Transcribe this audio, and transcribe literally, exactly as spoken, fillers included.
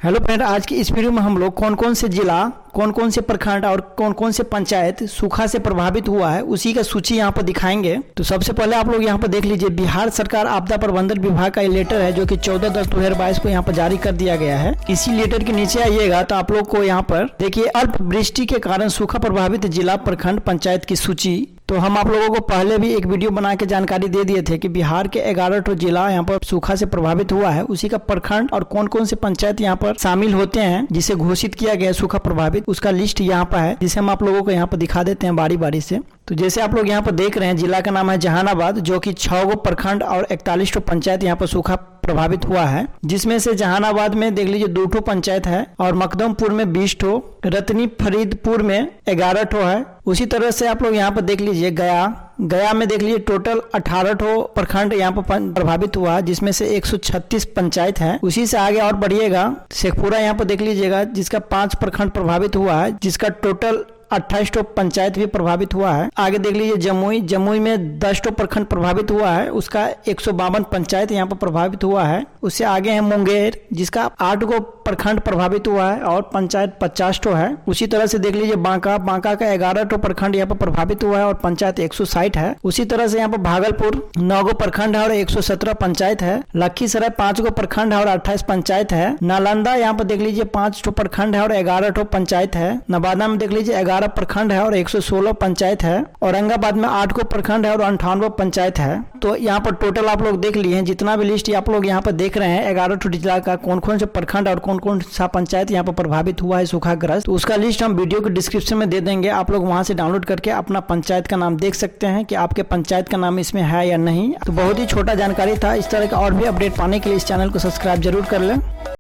Hello friend, आज की इस वीडियो में हम लोग कौन कौन से जिला, कौन कौन से प्रखंड और कौन कौन से पंचायत सूखा से प्रभावित हुआ है उसी का सूची यहाँ पर दिखाएंगे। तो सबसे पहले आप लोग यहाँ पर देख लीजिए, बिहार सरकार आपदा प्रबंधन विभाग का ये लेटर है जो कि चौदह दस दो हजार बाईस को यहाँ पर जारी कर दिया गया है। इसी लेटर के नीचे आइएगा तो आप लोग को यहाँ पर देखिए, अल्प वृष्टि के कारण सूखा प्रभावित जिला, प्रखंड, पंचायत की सूची। तो हम आप लोगों को पहले भी एक वीडियो बना के जानकारी दे दिए थे कि बिहार के ग्यारह ठो जिला यहाँ पर सूखा से प्रभावित हुआ है, उसी का प्रखंड और कौन कौन से पंचायत यहाँ पर शामिल होते हैं जिसे घोषित किया गया है सूखा प्रभावित, उसका लिस्ट यहाँ पर है, जिसे हम आप लोगों को यहाँ पर दिखा देते हैं बारी बारी से। तो जैसे आप लोग यहाँ पर देख रहे हैं, जिला का नाम है जहानाबाद, जो कि छह गो प्रखंड और इकतालीस ठो पंचायत यहाँ पर सूखा प्रभावित हुआ है, जिसमें से जहानाबाद में देख लीजिए दो ठो पंचायत है और मकदमपुर में बीस ठो, रतनी फरीदपुर में ग्यारह ठो है। उसी तरह से आप लोग यहाँ पर देख लीजिए गया गया में देख लीजिए टोटल अठारह ठो प्रखंड यहाँ पर प्रभावित हुआ, जिसमें से एक सौ छत्तीस पंचायत है। उसी से आगे और बढ़िएगा, शेखपुरा यहाँ पर देख लीजिएगा जिसका पांच प्रखंड प्रभावित हुआ है, जिसका टोटल अट्ठाईस ठो पंचायत भी प्रभावित हुआ है। आगे देख लीजिए जमुई जमुई में दस ठो प्रखंड प्रभावित हुआ है, उसका एक सौ बावन पंचायत यहाँ पर प्रभावित हुआ है। उससे आगे है मुंगेर, जिसका आठ गो प्रखंड प्रभावित हुआ है और पंचायत पचास ठो है। उसी तरह से देख लीजिए बांका बांका का ग्यारह ठो प्रखंड यहाँ पर प्रभावित हुआ है और पंचायत एक सौ साठ है। उसी तरह से यहाँ पर भागलपुर नौ गो प्रखंड है और एक सौ सत्रह पंचायत है। लखीसराय पांच गो प्रखंड है और अट्ठाईस पंचायत है। नालंदा यहाँ पर देख लीजिए पांच ठो प्रखंड है और ग्यारह ठो पंचायत है। नवादा में देख लीजिए ग्यारह प्रखंड है और एक सौ सोलह पंचायत है। औरंगाबाद में आठ को प्रखंड है और अंठानवे पंचायत है। तो यहाँ पर टोटल आप लोग देख लिए हैं, जितना भी लिस्ट आप लोग यहाँ पर देख रहे हैं ग्यारह ठो जिला का कौन कौन से प्रखंड और कौन कौन सा पंचायत यहाँ पर प्रभावित हुआ है सूखाग्रस्त, तो उसका लिस्ट हम वीडियो के डिस्क्रिप्शन में दे देंगे। आप लोग वहां से डाउनलोड करके अपना पंचायत का नाम देख सकते हैं कि आपके पंचायत का नाम इसमें है या नहीं। तो बहुत ही छोटा जानकारी था। इस तरह का और भी अपडेट पाने के लिए इस चैनल को सब्सक्राइब जरूर कर लें।